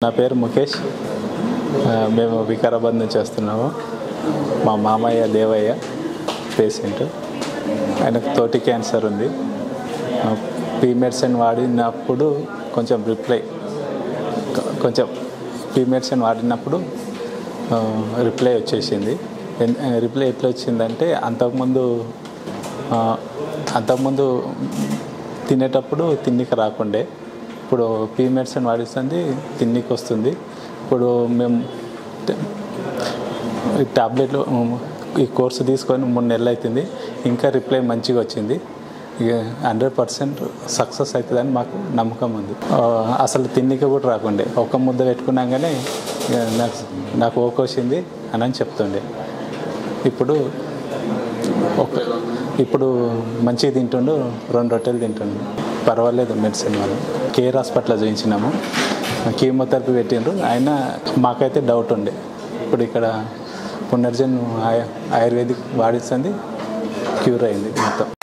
నా పేరు ముఖేష్. మేము వికారాబాద్ నుంచి వస్తున్నాము. మా మామయ్య దేవయ్య పేషెంట్. ఆయనకు తోటి క్యాన్సర్ ఉంది. పీ మెడిసిన్ వాడినప్పుడు కొంచెం రిప్లై వచ్చేసింది. రిప్లై ఎట్లా వచ్చిందంటే అంతకుముందు తినేటప్పుడు తిన్నికి రాకుండే, ఇప్పుడు పీ మెడిసిన్ వాడిస్తుంది, తిన్నికి వస్తుంది. ఇప్పుడు మేము టాబ్లెట్లు ఈ కోర్సు తీసుకొని 3 నెలలు అవుతుంది. ఇంకా రిప్లై మంచిగా వచ్చింది. 100% సక్సెస్ అవుతుందని మాకు నమ్మకం ఉంది. అసలు తిన్నికి కూడా రాకుండే, ఒక ముద్ద పెట్టుకున్నాగానే నాకు ఓకే వచ్చింది అని చెప్తుండే. ఇప్పుడు మంచిగా తింటుండు. 2 రొట్టెలు తింటుండు. పర్వాలేదు. మెడిసిన్ వల్ల కేర్ హాస్పిటల్లో చూపించినాము. కీమోథెరపీ పెట్టిండ్రు. అయినా మాకైతే డౌట్ ఉండే. ఇప్పుడు ఇక్కడ పునర్జన్ ఆయుర్వేదిక్ వాడిస్తుంది, క్యూర్ అయింది మొత్తం.